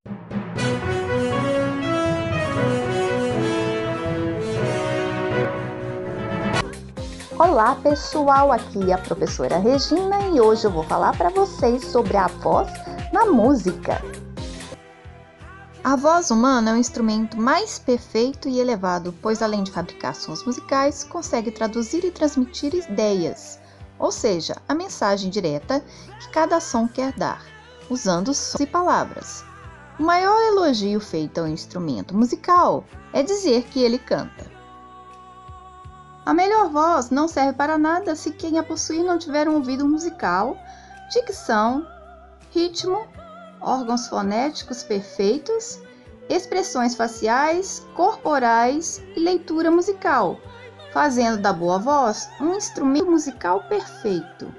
Olá pessoal, aqui é a professora Regina e hoje eu vou falar para vocês sobre a voz na música. A voz humana é o instrumento mais perfeito e elevado, pois além de fabricar sons musicais, consegue traduzir e transmitir ideias, ou seja, a mensagem direta que cada som quer dar, usando sons e palavras. O maior elogio feito ao instrumento musical é dizer que ele canta. A melhor voz não serve para nada se quem a possuir não tiver um ouvido musical, dicção, ritmo, órgãos fonéticos perfeitos, expressões faciais, corporais e leitura musical, fazendo da boa voz um instrumento musical perfeito.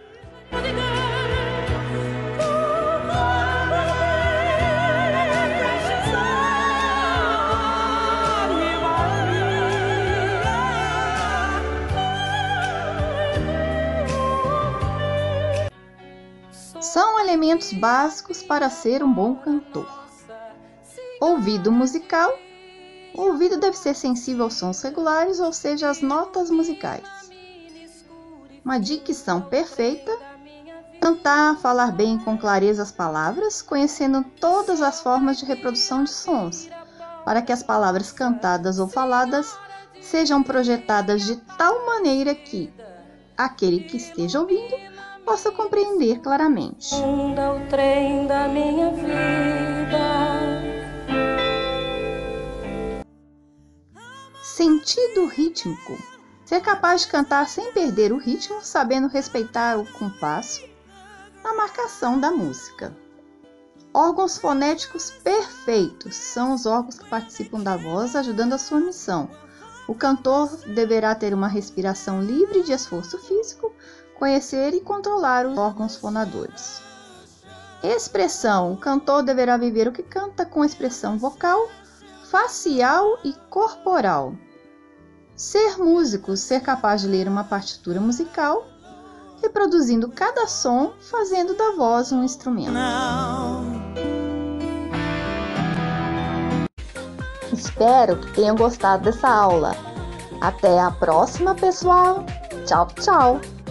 São elementos básicos para ser um bom cantor. Ouvido musical. O ouvido deve ser sensível aos sons regulares, ou seja, às notas musicais. Uma dicção perfeita. Cantar, falar bem com clareza as palavras, conhecendo todas as formas de reprodução de sons, para que as palavras cantadas ou faladas sejam projetadas de tal maneira que aquele que esteja ouvindo possa compreender claramente. O trem da minha vida. Sentido rítmico. Ser capaz de cantar sem perder o ritmo, sabendo respeitar o compasso, a marcação da música. Órgãos fonéticos perfeitos são os órgãos que participam da voz, ajudando a sua missão. O cantor deverá ter uma respiração livre de esforço físico, conhecer e controlar os órgãos fonadores. Expressão. O cantor deverá viver o que canta com expressão vocal, facial e corporal. Ser músico. Ser capaz de ler uma partitura musical, reproduzindo cada som, fazendo da voz um instrumento. Espero que tenham gostado dessa aula. Até a próxima, pessoal. Tchau, tchau!